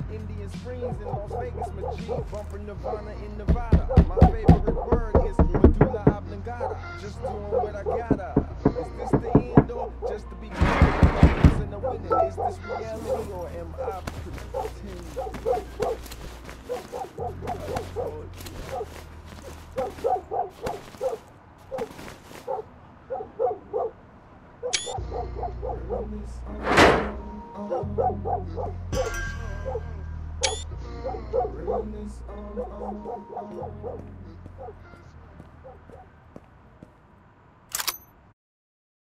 Indian Springs in Las Vegas, my G. Bumping Nirvana in Nevada. My favorite word is medulla oblongata. Just doing what I gotta. Is this the end or just the beginning? In the winning, is this reality or am I pretending? Bring this on.